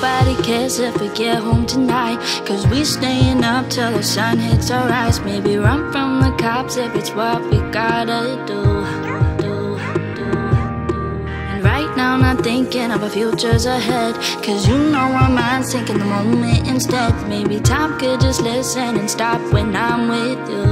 nobody cares if we get home tonight, cause we staying up till the sun hits our eyes. Maybe run from the cops if it's what we gotta do. And right now not thinking of our futures ahead, cause you know our minds thinking the moment instead. Maybe time could just listen and stop when I'm with you.